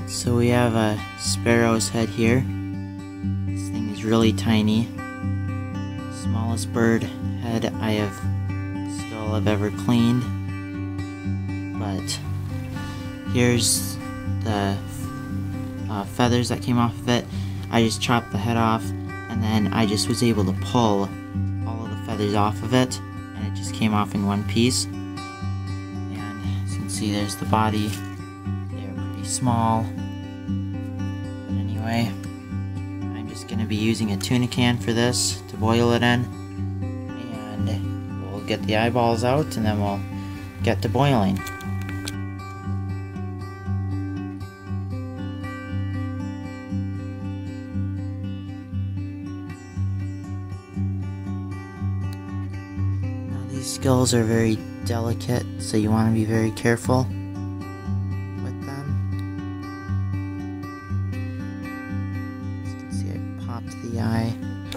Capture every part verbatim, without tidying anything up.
So we have a sparrow's head here. This thing is really tiny. Smallest bird head I have still have ever cleaned. But here's the uh, feathers that came off of it. I just chopped the head off, and then I just was able to pull all of the feathers off of it, and it just came off in one piece. And as you can see, there's the body. They're pretty small. But anyway, I'm just going to be using a tuna can for this to boil it in. And we'll get the eyeballs out, and then we'll get to boiling. These skulls are very delicate, so you want to be very careful with them. As you can see, I popped the eye.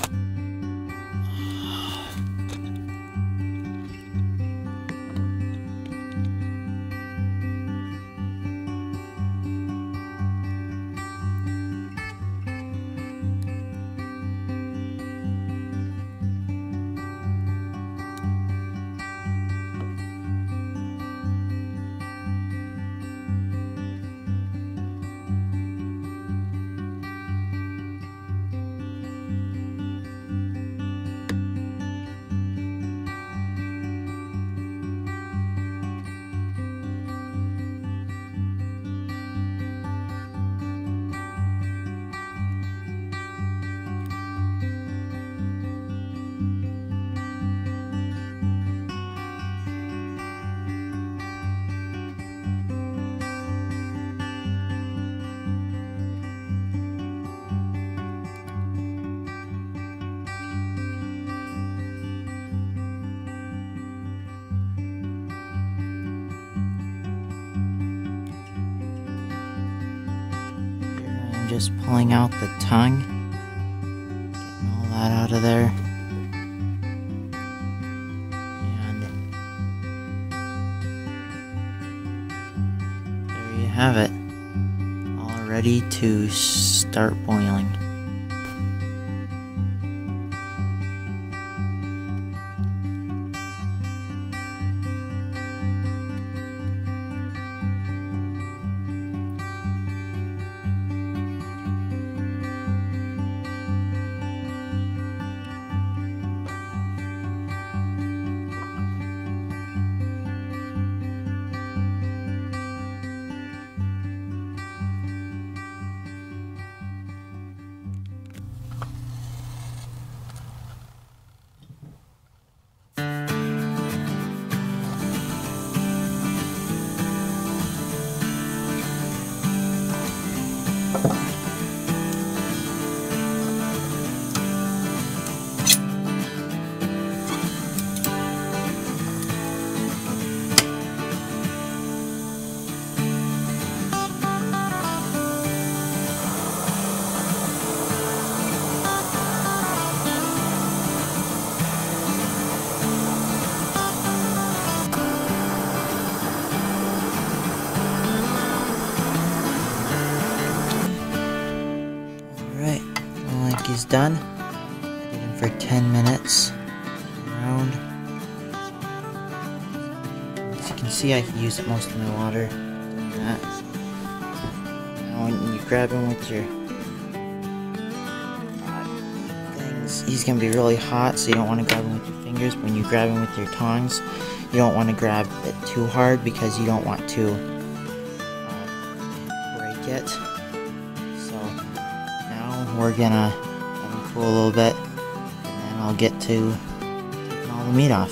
Just pulling out the tongue, getting all that out of there, and there you have it, all ready to start boiling. He's done. I did him for ten minutes around. As you can see, I can use most of my water doing that. Now when you grab him with your uh, things, he's going to be really hot, so you don't want to grab him with your fingers. But when you grab him with your tongs, you don't want to grab it too hard because you don't want to uh, break it. So now we're gonna cool a little bit, and then I'll get to taking all the meat off.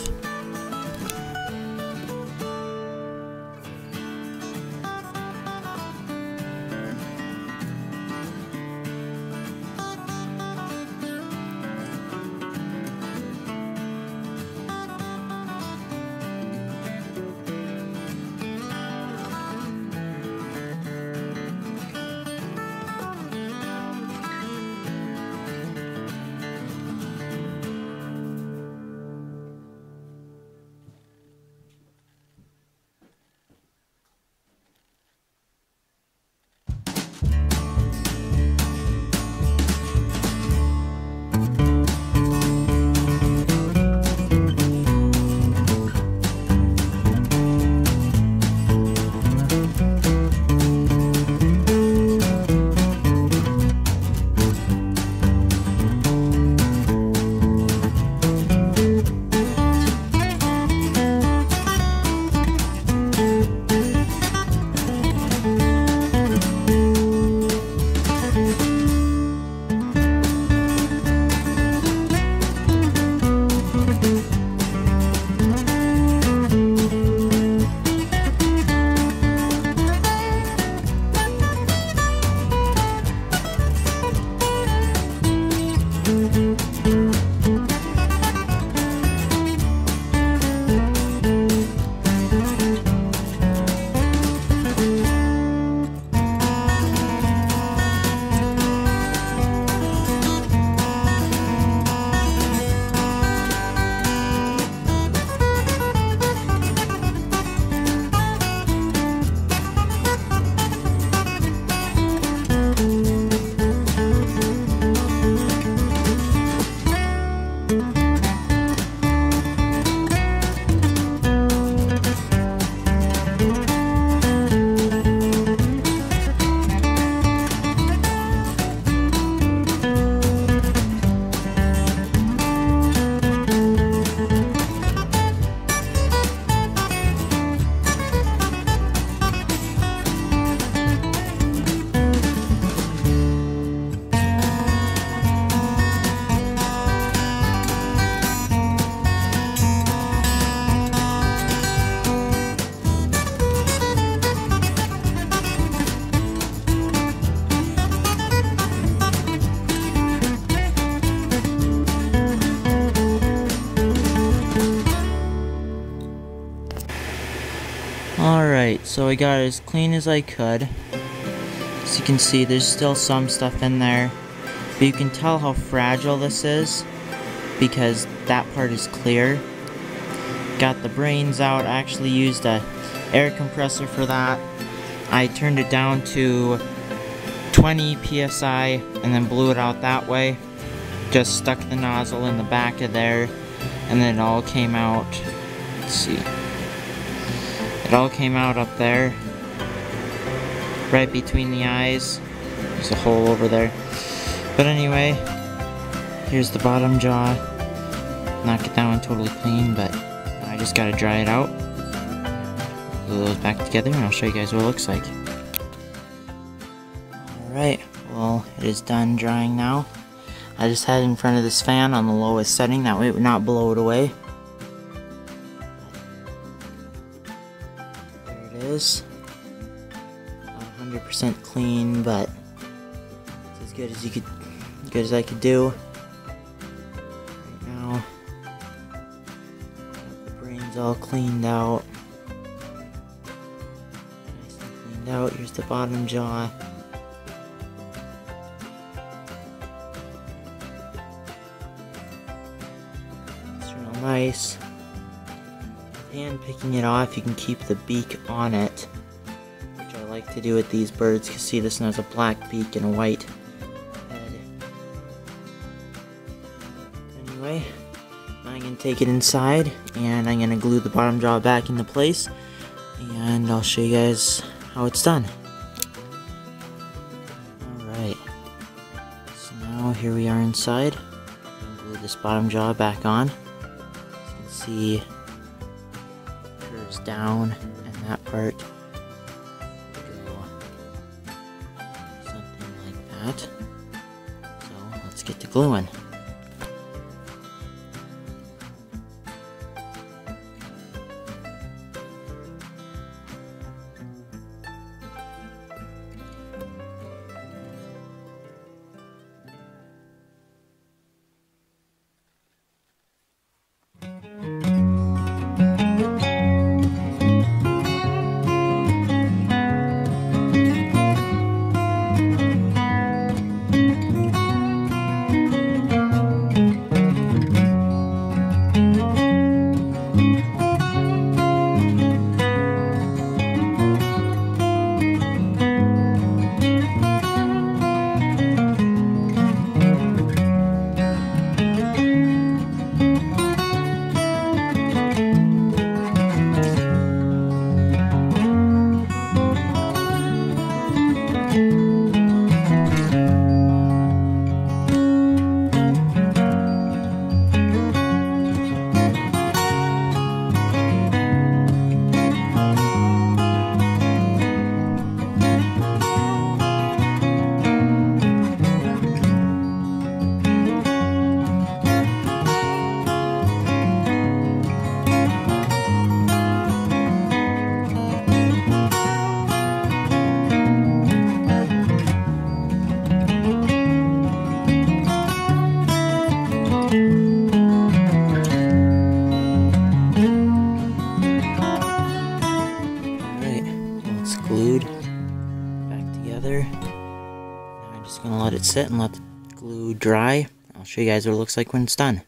Alright, so I got it as clean as I could. As you can see, there's still some stuff in there. But you can tell how fragile this is because that part is clear. Got the brains out. I actually used a air compressor for that. I turned it down to twenty P S I and then blew it out that way. Just stuck the nozzle in the back of there and then it all came out. Let's see. It all came out up there, right between the eyes. There's a hole over there. But anyway, here's the bottom jaw. Not get that one totally clean, but I just gotta dry it out. Glue those back together and I'll show you guys what it looks like. Alright, well it is done drying now. I just had it in front of this fan on the lowest setting, that way it would not blow it away. Is one hundred percent clean, but it's as good as you could, as good as I could do. Right now, got the brains all cleaned out, nice and cleaned out. Here's the bottom jaw. It's real nice. And picking it off, you can keep the beak on it, which I like to do with these birds, because see, this one has a black beak and a white head. Anyway, I'm going to take it inside, and I'm going to glue the bottom jaw back into place, and I'll show you guys how it's done. Alright, so now here we are inside. I'm going to glue this bottom jaw back on. As you can see, down, and that part go something like that. So let's get to gluing. Just gonna let it sit and let the glue dry. I'll show you guys what it looks like when it's done.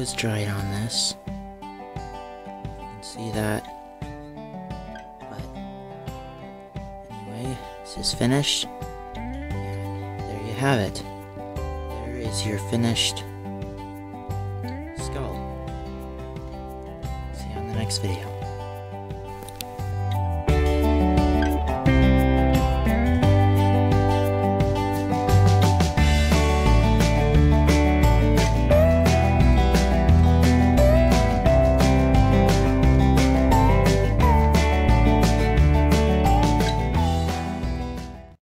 was dried on this. You can see that. But anyway, this is finished. And there you have it. There is your finished skull. See you on the next video.